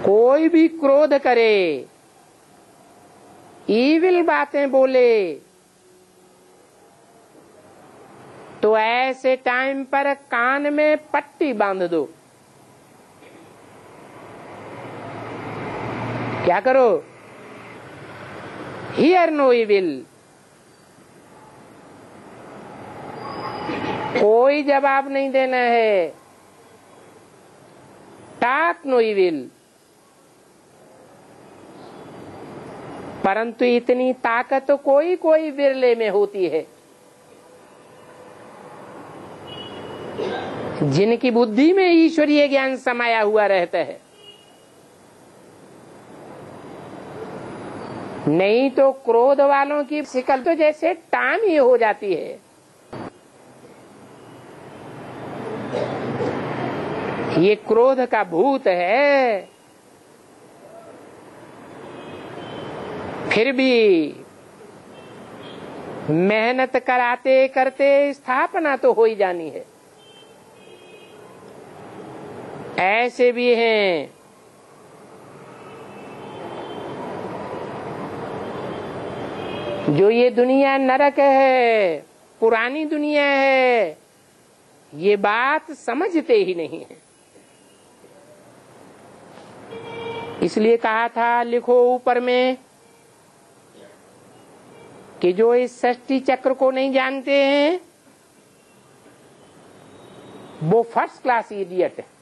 कोई भी क्रोध करे, ईविल बातें बोले, तो ऐसे टाइम पर कान में पट्टी बांध दो। क्या करो? Hear no evil. कोई जवाब नहीं देना है। Talk no evil. परंतु इतनी ताकत तो कोई कोई विरले में होती है, जिनकी बुद्धि में ईश्वरीय ज्ञान समाया हुआ रहता है। नहीं तो क्रोध वालों की शिकल तो जैसे टाम ही हो जाती है। ये क्रोध का भूत है। फिर भी मेहनत कराते करते स्थापना तो हो ही जानी है। ऐसे भी हैं जो ये दुनिया नरक है, पुरानी दुनिया है, ये बात समझते ही नहीं है। इसलिए कहा था लिखो ऊपर में कि जो इस सृष्टि चक्र को नहीं जानते हैं वो फर्स्ट क्लास इडियट है।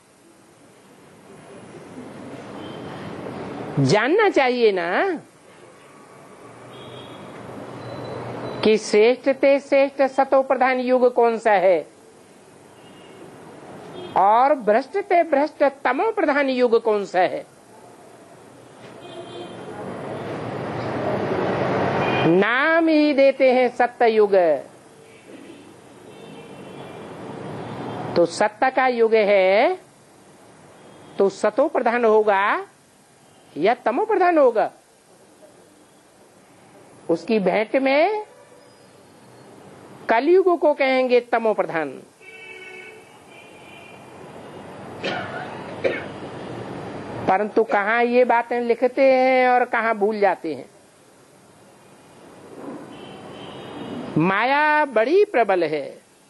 जानना चाहिए ना कि श्रेष्ठ ते श्रेष्ठ सतो प्रधान युग कौन सा है और भ्रष्ट ते भ्रष्ट तमो प्रधान युग कौन सा है। नाम ही देते हैं सत्य युग, तो सत्य का युग है तो सतो प्रधान होगा या तमो प्रधान होगा। उसकी भेंट में कलयुग को कहेंगे तमो प्रधान। परंतु कहाँ ये बातें लिखते हैं और कहाँ भूल जाते हैं। माया बड़ी प्रबल है।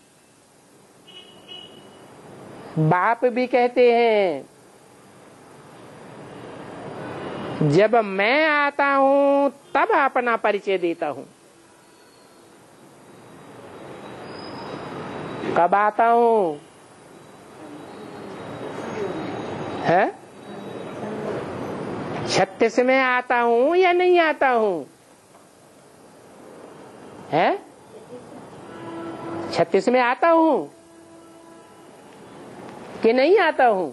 बाप भी कहते हैं जब मैं आता हूं तब अपना परिचय देता हूं। कब आता हूं है? 36 में आता हूं या नहीं आता हूं है? 36 में आता हूं कि नहीं आता हूं?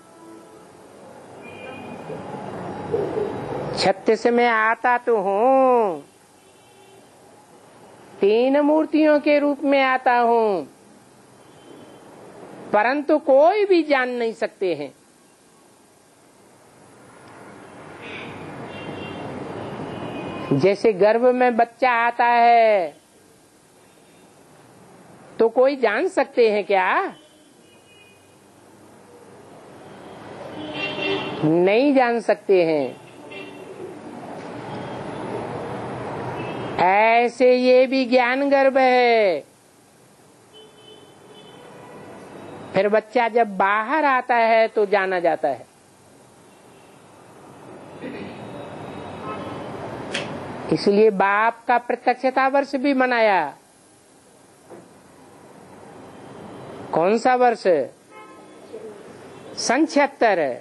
36 में आता तो हूं, 3 मूर्तियों के रूप में आता हूं, परंतु कोई भी जान नहीं सकते हैं। जैसे गर्भ में बच्चा आता है तो कोई जान सकते हैं क्या? नहीं जान सकते हैं। ऐसे ये भी ज्ञान गर्भ है। फिर बच्चा जब बाहर आता है तो जाना जाता है। इसलिए बाप का प्रत्यक्षता वर्ष भी मनाया। कौन सा वर्ष? सन 76।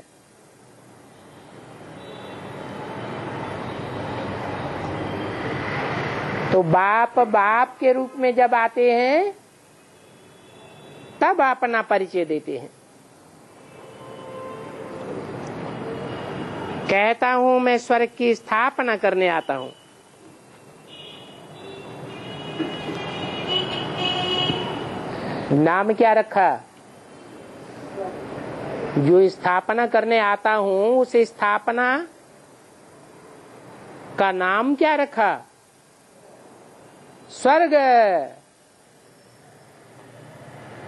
तो बाप बाप के रूप में जब आते हैं तब अपना परिचय देते हैं। कहता हूं मैं स्वर्ग की स्थापना करने आता हूं। नाम क्या रखा? जो स्थापना करने आता हूं उस स्थापना का नाम क्या रखा? स्वर्ग।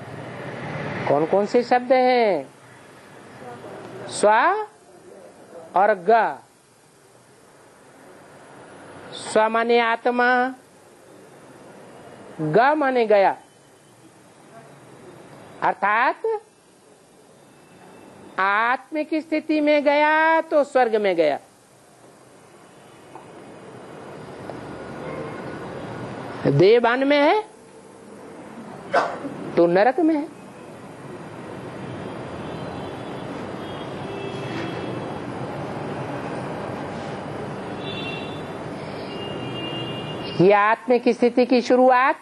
कौन कौन से शब्द हैं? स्व और ग, स्व माने आत्मा, ग माने गया, अर्थात आत्मिक स्थिति में गया तो स्वर्ग में गया, देवान में है तो नरक में है। यह आत्मिक स्थिति की शुरुआत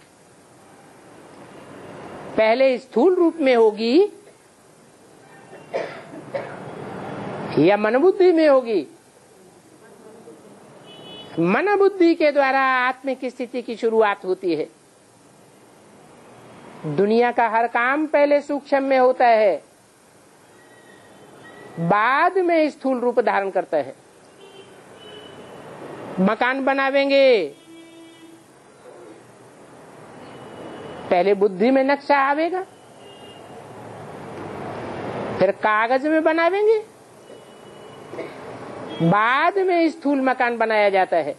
पहले स्थूल रूप में होगी या मन बुद्धि में होगी? मन बुद्धि के द्वारा आत्मिक स्थिति की शुरुआत होती है। दुनिया का हर काम पहले सूक्ष्म में होता है, बाद में स्थूल रूप धारण करता है। मकान बनावेंगे, पहले बुद्धि में नक्शा आवेगा, फिर कागज में बनावेंगे, बाद में स्थूल मकान बनाया जाता है।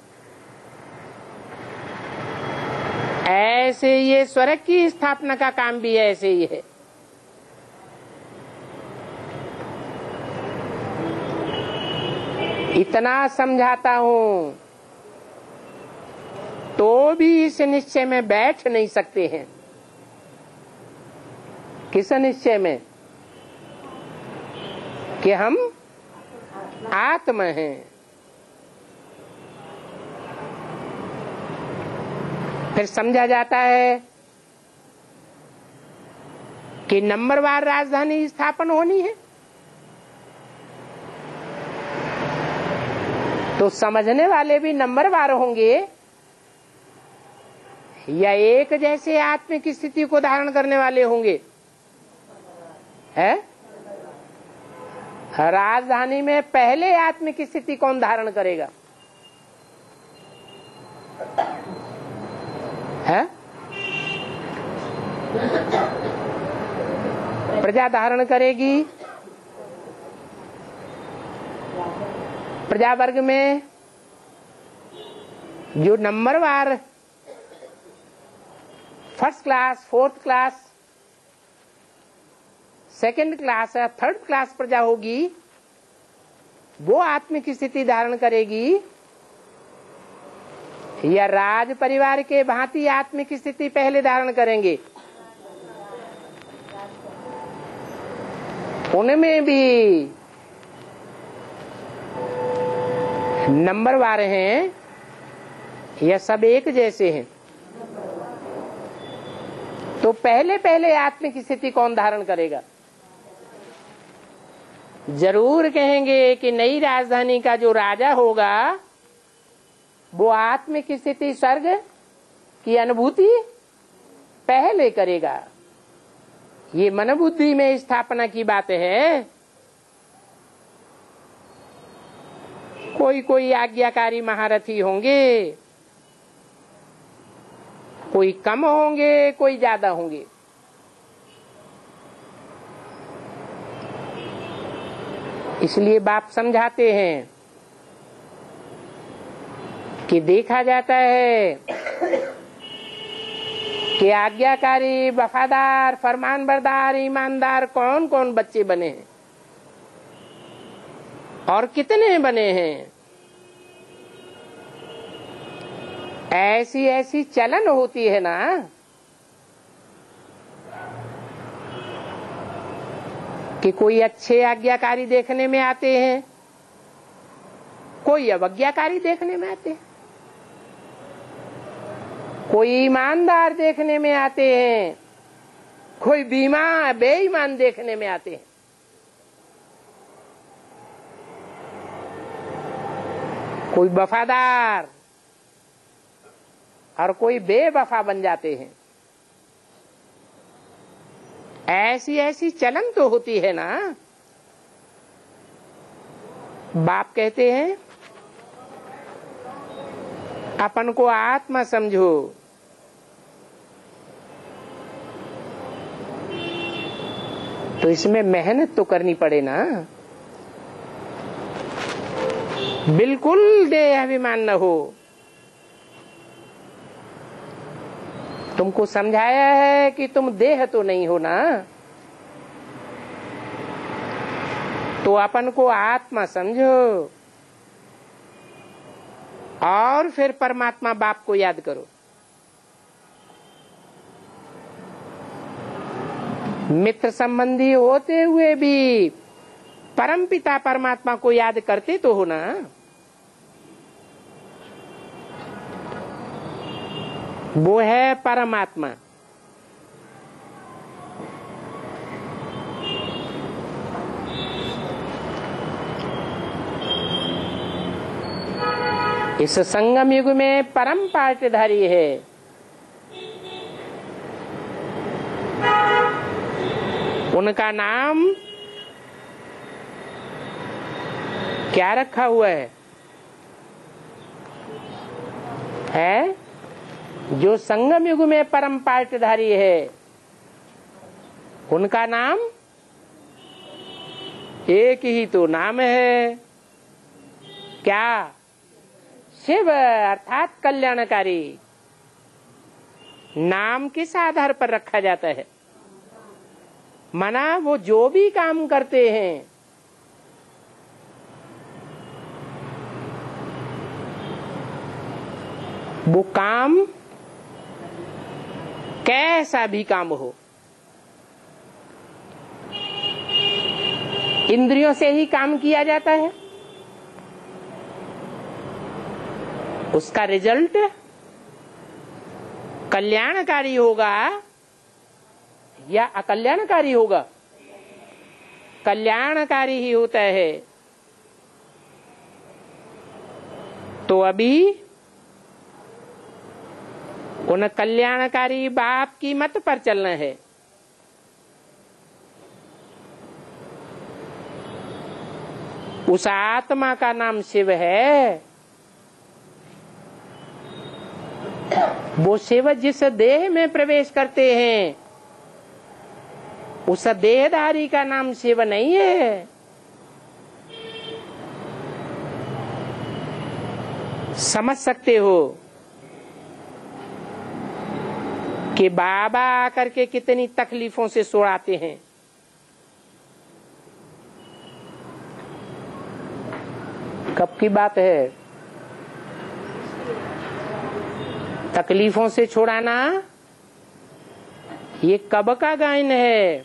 ऐसे ये स्वर्ग की स्थापना का काम भी ऐसे ही है। इतना समझाता हूं तो भी इस निश्चय में बैठ नहीं सकते हैं। किस निश्चय में? कि हम आत्मा हैं। फिर समझा जाता है कि नंबरवार राजधानी स्थापन होनी है, तो समझने वाले भी नंबरवार होंगे या एक जैसे आत्मिक स्थिति को धारण करने वाले होंगे? है राजधानी में पहले आत्मिक स्थिति कौन धारण करेगा? है प्रजा धारण करेगी। प्रजा वर्ग में जो नंबरवार first class, fourth class, second class या थर्ड क्लास प्रजा होगी, वो आत्मिक स्थिति धारण करेगी या राज परिवार के भांति आत्मिक स्थिति पहले धारण करेंगे? उनमें भी नंबरवार हैं या सब एक जैसे हैं? तो पहले पहले आत्मिक स्थिति कौन धारण करेगा? जरूर कहेंगे कि नई राजधानी का जो राजा होगा वो आत्मिक स्थिति स्वर्ग की अनुभूति पहले करेगा। ये मन बुद्धि में स्थापना की बात है। कोई कोई आज्ञाकारी महारथी होंगे, कोई कम होंगे, कोई ज्यादा होंगे। इसलिए बाप समझाते हैं कि देखा जाता है कि आज्ञाकारी, वफादार, फरमानबरदार, ईमानदार कौन कौन बच्चे बने हैं और कितने बने हैं। ऐसी ऐसी चलन होती है ना कि कोई अच्छे आज्ञाकारी देखने में आते हैं, कोई अवज्ञाकारी देखने में आते हैं, कोई ईमानदार देखने में आते हैं, कोई बेईमान देखने में आते हैं। कोई वफादार और कोई बेवफा बन जाते हैं। ऐसी ऐसी चलन तो होती है ना। बाप कहते हैं अपन को आत्मा समझो। तो इसमें मेहनत तो करनी पड़े ना। बिल्कुल देह अभिमान न हो। तुमको समझाया है कि तुम देह तो नहीं हो ना, तो अपन को आत्मा समझो और फिर परमात्मा बाप को याद करो। मित्र संबंधी होते हुए भी परमपिता परमात्मा को याद करते तो हो ना। वो है परमात्मा। इस संगम युग में परम पाटधारी है। उनका नाम क्या रखा हुआ है? जो संगम युग में परम पाटधारी है उनका नाम एक ही तो नाम है, क्या? शिव अर्थात कल्याणकारी। नाम किस आधार पर रखा जाता है? माना वो जो भी काम करते हैं वो काम कैसा भी काम हो, इंद्रियों से ही काम किया जाता है, उसका रिजल्ट कल्याणकारी होगा या अकल्याणकारी होगा? कल्याणकारी ही होता है। तो अभी उन कल्याणकारी बाप की मत पर चलना है। उस आत्मा का नाम शिव है। वो शिव जिस देह में प्रवेश करते हैं उस देहधारी का नाम शिव नहीं है। समझ सकते हो कि बाबा आकर के कितनी तकलीफों से छुड़ाते हैं। कब की बात है? तकलीफों से छुड़ाना ये कब का गायन है?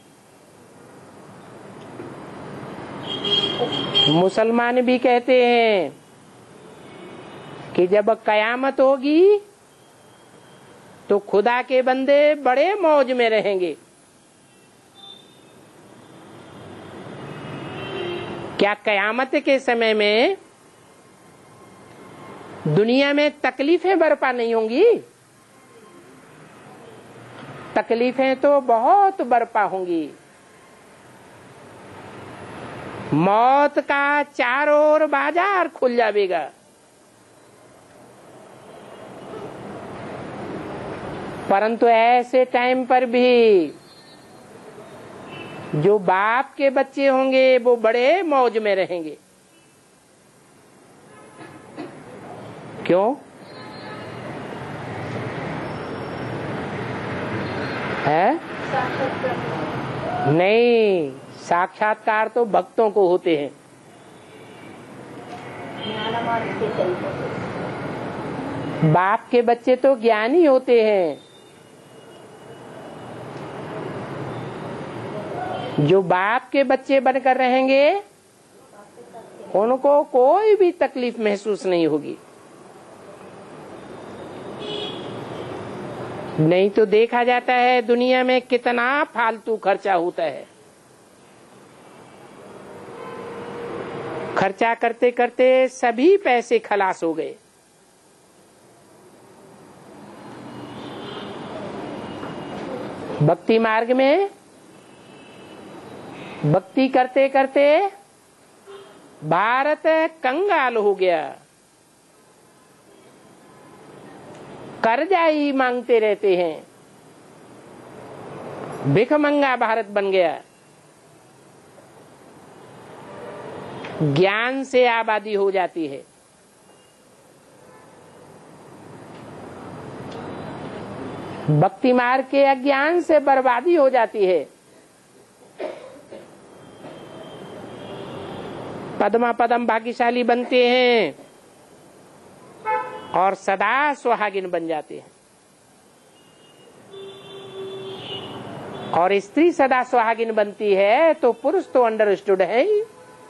मुसलमान भी कहते हैं कि जब कयामत होगी तो खुदा के बंदे बड़े मौज में रहेंगे। क्या कयामत के समय में दुनिया में तकलीफें बरपा नहीं होंगी? तकलीफें तो बहुत बरपा होंगी। मौत का चारों ओर बाजार खुल जाएगा। परंतु ऐसे टाइम पर भी जो बाप के बच्चे होंगे वो बड़े मौज में रहेंगे। क्यों है? नहीं, साक्षात्कार तो भक्तों को होते हैं। बाप के बच्चे तो ज्ञानी होते हैं। जो बाप के बच्चे बनकर रहेंगे उनको कोई भी तकलीफ महसूस नहीं होगी। नहीं तो देखा जाता है दुनिया में कितना फालतू खर्चा होता है। खर्चा करते करते सभी पैसे खलास हो गए। भक्ति मार्ग में भक्ति करते करते भारत कंगाल हो गया। कर्जा ही मांगते रहते हैं। भिखमंगा भारत बन गया। ज्ञान से आबादी हो जाती है। भक्ति मार्ग के अज्ञान से बर्बादी हो जाती है। पद्मा पदम भाग्यशाली बनते हैं और सदा सुहागिन बन जाते हैं। और स्त्री सदा सुहागिन बनती है तो पुरुष तो अंडरस्टूड है ही।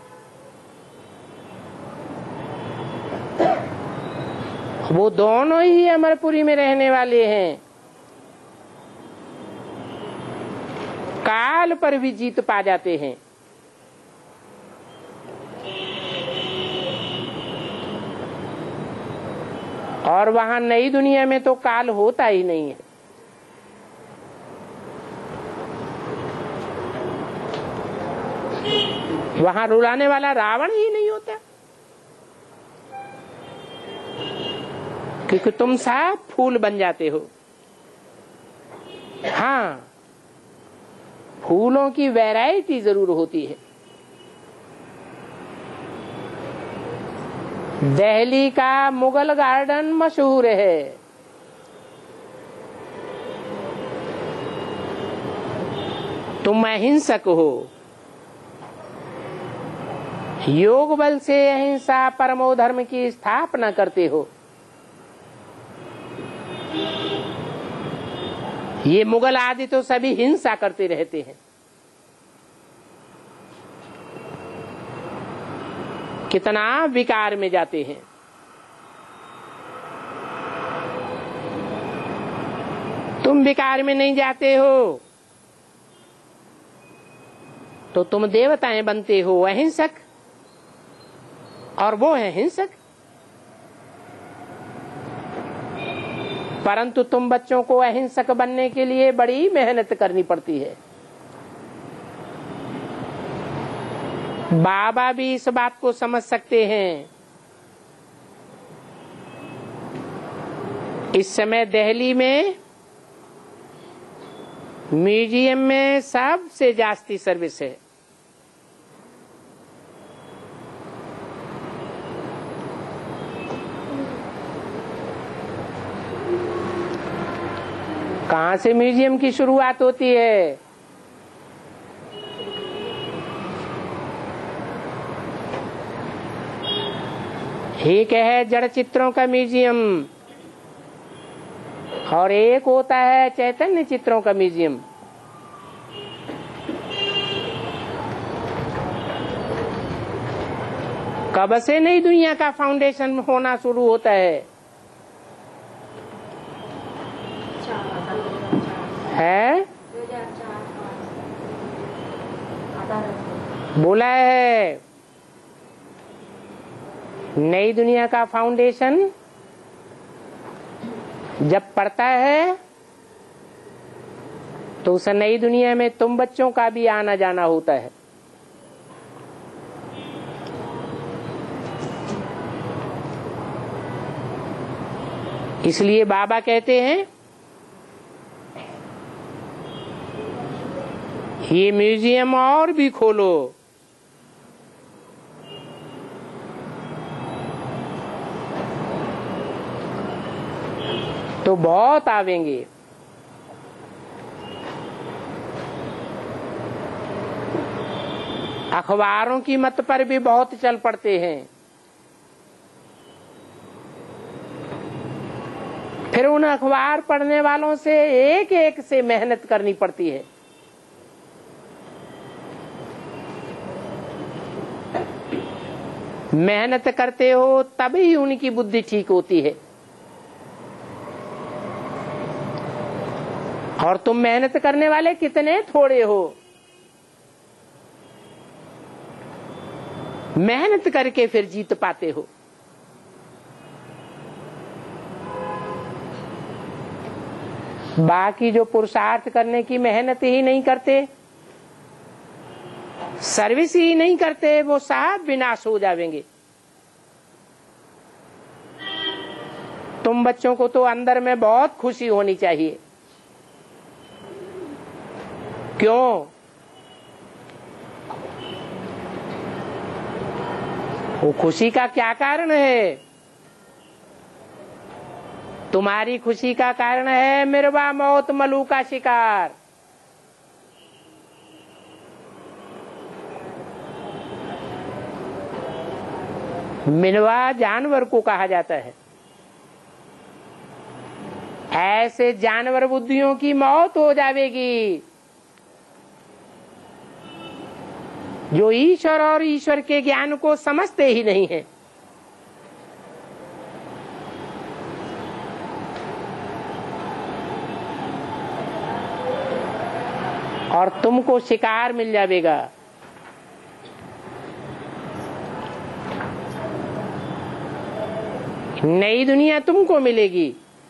वो दोनों ही अमरपुरी में रहने वाले हैं, काल पर भी जीत पा जाते हैं। और वहां नई दुनिया में तो काल होता ही नहीं है। वहां रुलाने वाला रावण ही नहीं होता, क्योंकि तुम सब फूल बन जाते हो। हाँ, फूलों की वैरायटी जरूर होती है। दिल्ली का मुगल गार्डन मशहूर है। तुम अहिंसक हो, योग बल से अहिंसा परमो धर्म की स्थापना करते हो। ये मुगल आदि तो सभी हिंसा करते रहते हैं। कितना विकार में जाते हैं। तुम विकार में नहीं जाते हो तो तुम देवताएं बनते हो, अहिंसक, और वो है हिंसक। परंतु तुम बच्चों को अहिंसक बनने के लिए बड़ी मेहनत करनी पड़ती है। बाबा भी इस बात को समझ सकते हैं। इस समय दिल्ली में म्यूजियम में सबसे जास्ती सर्विस है। कहाँ से म्यूजियम की शुरुआत होती है? एक है जड़ चित्रों का म्यूजियम और एक होता है चैतन्य चित्रों का म्यूजियम। कब से नई दुनिया का फाउंडेशन होना शुरू होता है? बोला है नई दुनिया का फाउंडेशन जब पड़ता है तो उस नई दुनिया में तुम बच्चों का भी आना जाना होता है। इसलिए बाबा कहते हैं ये म्यूजियम और भी खोलो। तो बहुत आवेंगे। अखबारों की मत पर भी बहुत चल पड़ते हैं। फिर उन अखबार पढ़ने वालों से एक एक से मेहनत करनी पड़ती है। मेहनत करते हो तभी उनकी बुद्धि ठीक होती है। और तुम मेहनत करने वाले कितने थोड़े हो। मेहनत करके फिर जीत पाते हो। बाकी जो पुरुषार्थ करने की मेहनत ही नहीं करते, सर्विस ही नहीं करते, वो सब विनाश हो जाएंगे। तुम बच्चों को तो अंदर में बहुत खुशी होनी चाहिए। क्यों? वो खुशी का क्या कारण है? तुम्हारी खुशी का कारण है मिर्वा मौत मलू का शिकार। मिनवा जानवर को कहा जाता है। ऐसे जानवर बुद्धियों की मौत हो जाएगी जो ईश्वर और ईश्वर के ज्ञान को समझते ही नहीं है। और तुमको शिकार मिल जाएगा। नई दुनिया तुमको मिलेगी।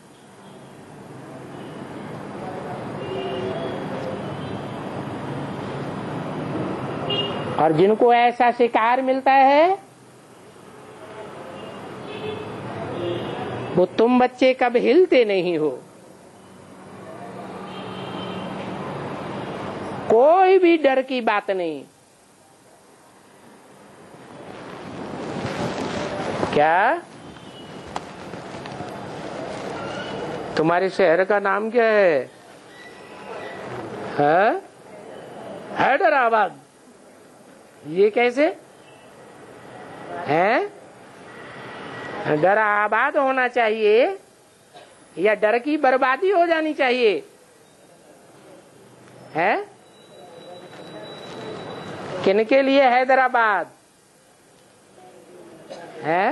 और जिनको ऐसा शिकार मिलता है वो तुम बच्चे कब हिलते नहीं हो। कोई भी डर की बात नहीं। क्या तुम्हारे शहर का नाम क्या है? हैदराबाद। ये कैसे है? डर आबाद होना चाहिए या डर की बर्बादी हो जानी चाहिए? है किनके लिए हैदराबाद है?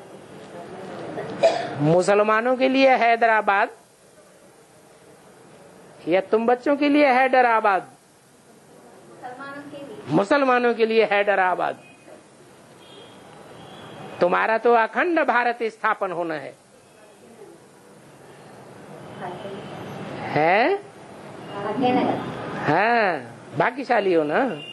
मुसलमानों के लिए हैदराबाद या तुम बच्चों के लिए हैदराबाद? मुसलमानों के लिए हैदराबाद। तुम्हारा तो अखंड भारत स्थापन होना है? हाँ भाग्यशाली हो ना।